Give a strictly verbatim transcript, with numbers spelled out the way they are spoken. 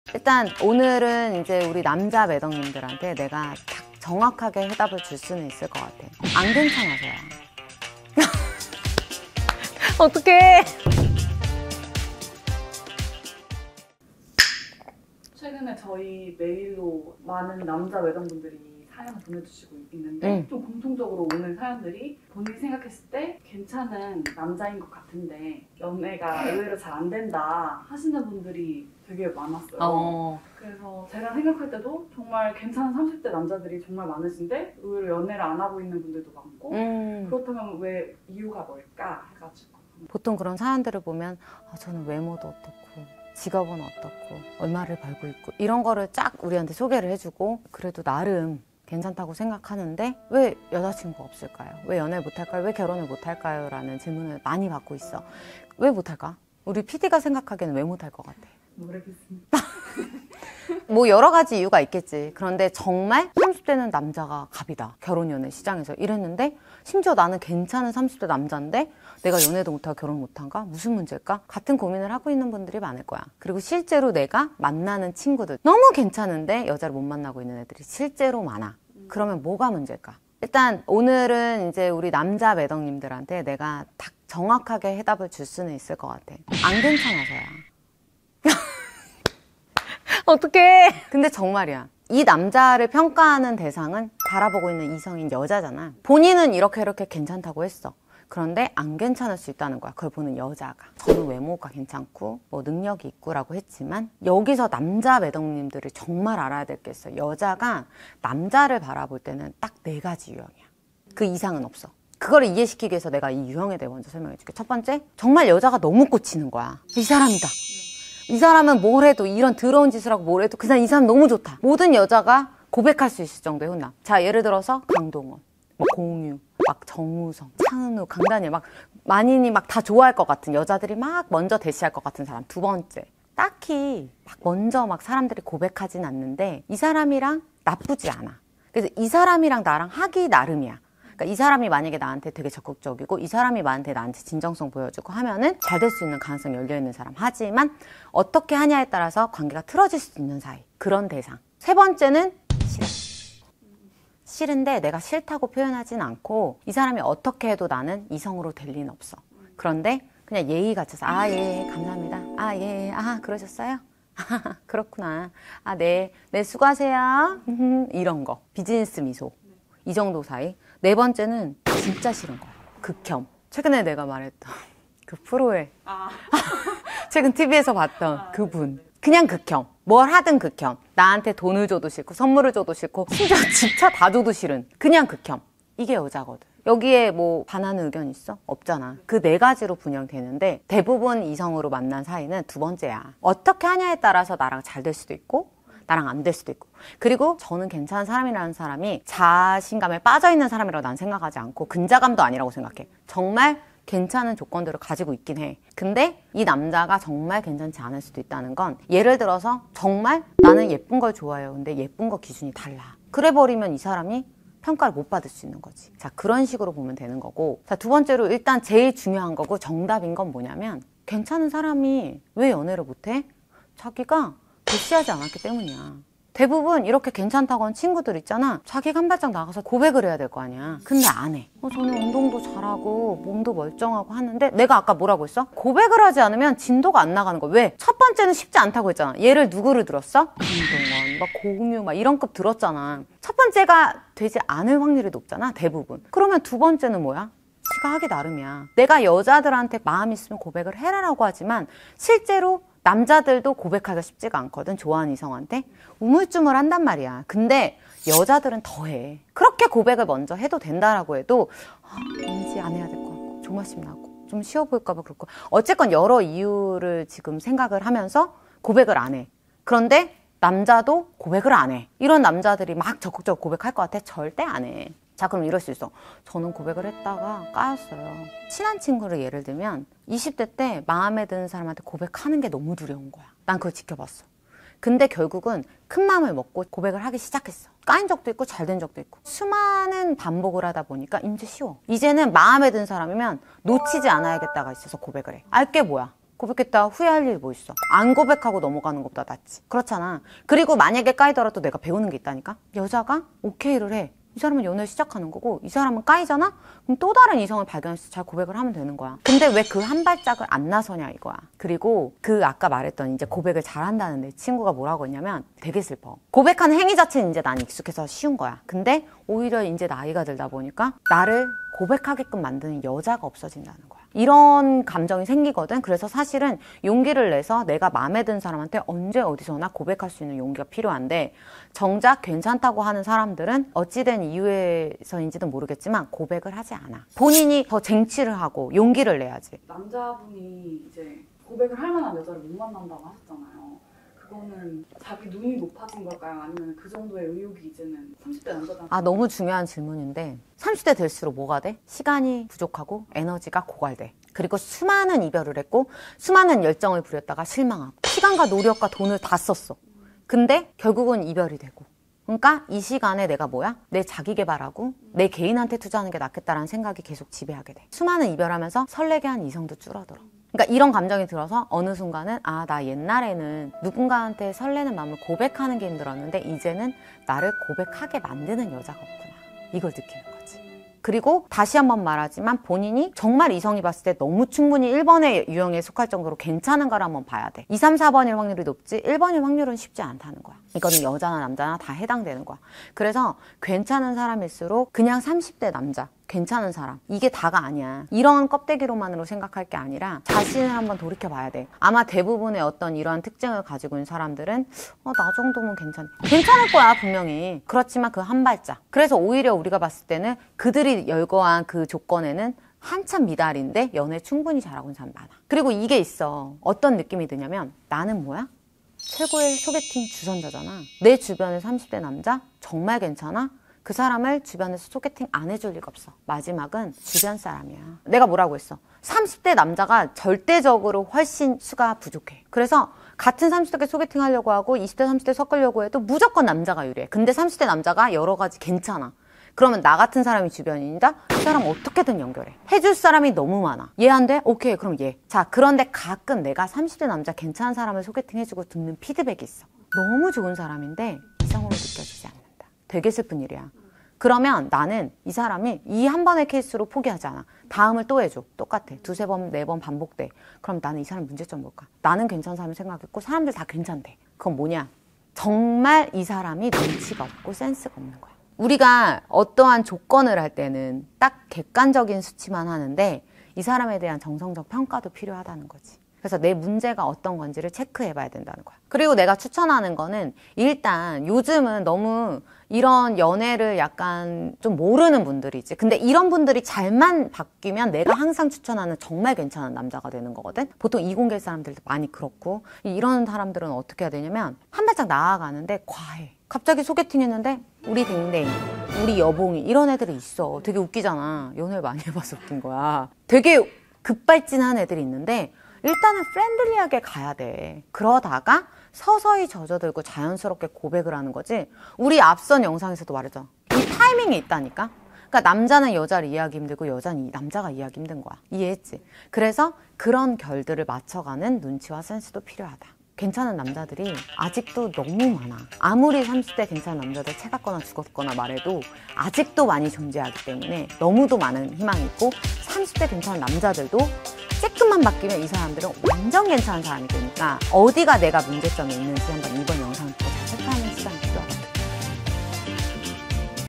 일단 오늘은 이제 우리 남자 매덕님들한테 내가 딱 정확하게 해답을 줄 수는 있을 것 같아. 안 괜찮아서야. 어떡해. 최근에 저희 메일로 많은 남자 매덕분들이 사연을 보내주시고 있는데 응. 좀 공통적으로 오는 사연들이 본인이 생각했을 때 괜찮은 남자인 것 같은데 연애가 의외로 잘 안 된다 하시는 분들이 되게 많았어요. 어. 그래서 제가 생각할 때도 정말 괜찮은 삼십 대 남자들이 정말 많으신데 의외로 연애를 안 하고 있는 분들도 많고 음. 그렇다면 왜 이유가 뭘까 해가지고 보통 그런 사연들을 보면 아, 저는 외모도 어떻고 직업은 어떻고 얼마를 벌고 있고 이런 거를 쫙 우리한테 소개를 해주고 그래도 나름 괜찮다고 생각하는데 왜 여자친구가 없을까요? 왜 연애를 못할까요? 왜 결혼을 못할까요? 라는 질문을 많이 받고 있어. 왜 못할까? 우리 피디가 생각하기에는 왜 못할 것 같아? 모르겠습니다. 뭐 여러 가지 이유가 있겠지. 그런데 정말 삼십 대는 남자가 갑이다. 결혼 연애 시장에서 이랬는데 심지어 나는 괜찮은 삼십 대 남자인데 내가 연애도 못하고 결혼 못한가? 무슨 문제일까? 같은 고민을 하고 있는 분들이 많을 거야. 그리고 실제로 내가 만나는 친구들 너무 괜찮은데 여자를 못 만나고 있는 애들이 실제로 많아. 그러면 뭐가 문제일까? 일단 오늘은 이제 우리 남자 매덕님들한테 내가 딱 정확하게 해답을 줄 수는 있을 것 같아. 안 괜찮아서야. 어떡해. 근데 정말이야. 이 남자를 평가하는 대상은 바라보고 있는 이성인 여자잖아. 본인은 이렇게 이렇게 괜찮다고 했어. 그런데 안 괜찮을 수 있다는 거야. 그걸 보는 여자가. 저는 외모가 괜찮고 뭐 능력이 있고라고 했지만 여기서 남자 매덕님들을 정말 알아야 될 게 있어. 여자가 남자를 바라볼 때는 딱 네 가지 유형이야. 그 이상은 없어. 그거를 이해시키기 위해서 내가 이 유형에 대해 먼저 설명해 줄게. 첫 번째, 정말 여자가 너무 꽂히는 거야. 이 사람이다. 이 사람은 뭘 해도 이런 더러운 짓을 하고 뭘 해도 그 사람 이 사람 너무 좋다. 모든 여자가 고백할 수 있을 정도의 훈남. 자, 예를 들어서 강동원, 뭐 공유, 막 정우성, 차은우, 강다니엘 막 만인이 막 다 좋아할 것 같은 여자들이 막 먼저 대시할 것 같은 사람. 두 번째, 딱히 막 먼저 막 사람들이 고백하진 않는데 이 사람이랑 나쁘지 않아. 그래서 이 사람이랑 나랑 하기 나름이야. 그러니까 이 사람이 만약에 나한테 되게 적극적이고 이 사람이 나한테 나한테 진정성 보여주고 하면은 잘 될 수 있는 가능성이 열려있는 사람. 하지만 어떻게 하냐에 따라서 관계가 틀어질 수 있는 사이. 그런 대상. 세 번째는 싫어. 싫은데 내가 싫다고 표현하진 않고 이 사람이 어떻게 해도 나는 이성으로 될 리는 없어. 그런데 그냥 예의 갖춰서 아, 예, 감사합니다. 아, 예, 아, 그러셨어요? 아, 그렇구나. 아, 네, 네, 수고하세요. 이런 거. 비즈니스 미소. 이 정도 사이. 네 번째는 진짜 싫은 거야. 극혐. 최근에 내가 말했던 그 프로에 아. 최근 티비에서 봤던 아, 그분. 그냥 극혐. 뭘 하든 극혐. 나한테 돈을 줘도 싫고 선물을 줘도 싫고 심지어 집차 다 줘도 싫은 그냥 극혐. 이게 여자거든. 여기에 뭐 반하는 의견 있어? 없잖아. 그 네 가지로 분열되는데 대부분 이성으로 만난 사이는 두 번째야. 어떻게 하냐에 따라서 나랑 잘 될 수도 있고 나랑 안 될 수도 있고. 그리고 저는 괜찮은 사람이라는 사람이 자신감에 빠져있는 사람이라고 난 생각하지 않고 근자감도 아니라고 생각해. 정말 괜찮은 조건들을 가지고 있긴 해. 근데 이 남자가 정말 괜찮지 않을 수도 있다는 건 예를 들어서 정말 나는 예쁜 걸 좋아해요. 근데 예쁜 거 기준이 달라. 그래 버리면 이 사람이 평가를 못 받을 수 있는 거지. 자, 그런 식으로 보면 되는 거고. 자, 두 번째로 일단 제일 중요한 거고 정답인 건 뭐냐면 괜찮은 사람이 왜 연애를 못해? 자기가 대시하지 않았기 때문이야. 대부분 이렇게 괜찮다고 한 친구들 있잖아. 자기가 한 발짝 나가서 고백을 해야 될 거 아니야. 근데 안 해. 어, 저는 운동도 잘하고 몸도 멀쩡하고 하는데 내가 아까 뭐라고 했어? 고백을 하지 않으면 진도가 안 나가는 거야. 왜? 첫 번째는 쉽지 않다고 했잖아. 얘를 누구를 들었어? 강동원, 막 고금유 막 이런 급 들었잖아. 첫 번째가 되지 않을 확률이 높잖아. 대부분. 그러면 두 번째는 뭐야? 지가 하기 나름이야. 내가 여자들한테 마음 있으면 고백을 해라라고 하지만 실제로 남자들도 고백하기가 쉽지가 않거든. 좋아하는 이성한테 우물쭈물 한단 말이야. 근데 여자들은 더해. 그렇게 고백을 먼저 해도 된다라고 해도 아, 왠지 안 해야 될 것 같고 조마심 나고 좀 쉬워 보일까 봐 그렇고 어쨌건 여러 이유를 지금 생각을 하면서 고백을 안 해. 그런데 남자도 고백을 안 해. 이런 남자들이 막 적극적으로 고백할 것 같아? 절대 안 해. 자, 그럼 이럴 수 있어. 저는 고백을 했다가 까였어요. 친한 친구를 예를 들면 이십 대 때 마음에 드는 사람한테 고백하는 게 너무 두려운 거야. 난 그걸 지켜봤어. 근데 결국은 큰 마음을 먹고 고백을 하기 시작했어. 까인 적도 있고 잘 된 적도 있고. 수많은 반복을 하다 보니까 이제 쉬워. 이제는 마음에 든 사람이면 놓치지 않아야겠다가 있어서 고백을 해. 알게 뭐야? 고백했다 후회할 일 뭐 있어. 안 고백하고 넘어가는 것보다 낫지. 그렇잖아. 그리고 만약에 까이더라도 내가 배우는 게 있다니까. 여자가 오케이를 해. 이 사람은 연애를 시작하는 거고 이 사람은 까이잖아? 그럼 또 다른 이성을 발견해서 잘 고백을 하면 되는 거야. 근데 왜 그 한 발짝을 안 나서냐 이거야. 그리고 그 아까 말했던 이제 고백을 잘한다는 내 친구가 뭐라고 했냐면 되게 슬퍼. 고백하는 행위 자체는 이제 난 익숙해서 쉬운 거야. 근데 오히려 이제 나이가 들다 보니까 나를 고백하게끔 만드는 여자가 없어진다는 거야. 이런 감정이 생기거든. 그래서 사실은 용기를 내서 내가 마음에 드는 사람한테 언제 어디서나 고백할 수 있는 용기가 필요한데 정작 괜찮다고 하는 사람들은 어찌된 이유에서인지는 모르겠지만 고백을 하지 않아. 본인이 더 쟁취를 하고 용기를 내야지. 남자분이 이제 고백을 할 만한 여자를 못 만난다고 하셨잖아요. 그거는 자기 눈이 높아진 걸까요? 아니면 그 정도의 의욕이 이제는 삼십 대 남자들한테 아 너무 중요한 질문인데 삼십 대 될수록 뭐가 돼? 시간이 부족하고 에너지가 고갈돼. 그리고 수많은 이별을 했고 수많은 열정을 부렸다가 실망하고 시간과 노력과 돈을 다 썼어. 근데 결국은 이별이 되고 그러니까 이 시간에 내가 뭐야? 내 자기 개발하고 내 개인한테 투자하는 게 낫겠다라는 생각이 계속 지배하게 돼. 수많은 이별하면서 설레게 한 이성도 줄어들어. 그러니까 이런 감정이 들어서 어느 순간은 아, 나 옛날에는 누군가한테 설레는 마음을 고백하는 게 힘들었는데 이제는 나를 고백하게 만드는 여자가 없구나. 이걸 느끼는 거지. 그리고 다시 한번 말하지만 본인이 정말 이성이 봤을 때 너무 충분히 일 번의 유형에 속할 정도로 괜찮은가를 한번 봐야 돼. 이, 삼, 사 번일 확률이 높지 일 번일 확률은 쉽지 않다는 거야. 이거는 여자나 남자나 다 해당되는 거야. 그래서 괜찮은 사람일수록 그냥 삼십 대 남자 괜찮은 사람 이게 다가 아니야. 이런 껍데기로만으로 생각할 게 아니라 자신을 한번 돌이켜봐야 돼. 아마 대부분의 어떤 이러한 특징을 가지고 있는 사람들은 어, 나 정도면 괜찮 괜찮을 거야 분명히. 그렇지만 그 한 발짝. 그래서 오히려 우리가 봤을 때는 그들이 열거한 그 조건에는 한참 미달인데 연애 충분히 잘하고 있는 사람 많아. 그리고 이게 있어. 어떤 느낌이 드냐면 나는 뭐야? 최고의 소개팅 주선자잖아. 내 주변의 삼십 대 남자 정말 괜찮아? 그 사람을 주변에서 소개팅 안 해줄 리가 없어. 마지막은 주변 사람이야. 내가 뭐라고 했어? 삼십 대 남자가 절대적으로 훨씬 수가 부족해. 그래서 같은 삼십 대께 소개팅 하려고 하고 이십 대, 삼십 대 섞으려고 해도 무조건 남자가 유리해. 근데 삼십 대 남자가 여러 가지 괜찮아. 그러면 나 같은 사람이 주변인이다? 그 사람 어떻게든 연결해. 해줄 사람이 너무 많아. 얘 안 돼? 오케이, 그럼 얘. 자, 그런데 가끔 내가 삼십 대 남자 괜찮은 사람을 소개팅 해주고 듣는 피드백이 있어. 너무 좋은 사람인데 이성으로 느껴지지 않는다. 되게 슬픈 일이야. 그러면 나는 이 사람이 이 한 번의 케이스로 포기하지 않아. 다음을 또 해줘. 똑같아. 두세 번, 네 번 반복돼. 그럼 나는 이 사람 문제점 뭘까? 나는 괜찮은 사람을 생각했고 사람들 다 괜찮대. 그건 뭐냐? 정말 이 사람이 눈치가 없고 센스가 없는 거야. 우리가 어떠한 조건을 할 때는 딱 객관적인 수치만 하는데 이 사람에 대한 정성적 평가도 필요하다는 거지. 그래서 내 문제가 어떤 건지를 체크해 봐야 된다는 거야. 그리고 내가 추천하는 거는 일단 요즘은 너무 이런 연애를 약간 좀 모르는 분들이지. 근데 이런 분들이 잘만 바뀌면 내가 항상 추천하는 정말 괜찮은 남자가 되는 거거든. 보통 이공계 사람들도 많이 그렇고 이런 사람들은 어떻게 해야 되냐면 한 발짝 나아가는데 과해. 갑자기 소개팅 했는데 우리 댕댕, 우리 여봉이 이런 애들이 있어. 되게 웃기잖아. 연애를 많이 해봐서 웃긴 거야. 되게 급발진한 애들이 있는데 일단은 프렌들리하게 가야 돼. 그러다가 서서히 젖어들고 자연스럽게 고백을 하는 거지. 우리 앞선 영상에서도 말했잖아. 이 타이밍이 있다니까. 그러니까 남자는 여자를 이해하기 힘들고 여자는 남자가 이해하기 힘든 거야. 이해했지? 그래서 그런 결들을 맞춰가는 눈치와 센스도 필요하다. 괜찮은 남자들이 아직도 너무 많아. 아무리 삼십 대 괜찮은 남자들 채갔거나 죽었거나 말해도 아직도 많이 존재하기 때문에 너무도 많은 희망이 있고 삼십 대 괜찮은 남자들도 조금만 바뀌면 이 사람들은 완전 괜찮은 사람이 되니까 어디가 내가 문제점이 있는지 한번 이번 영상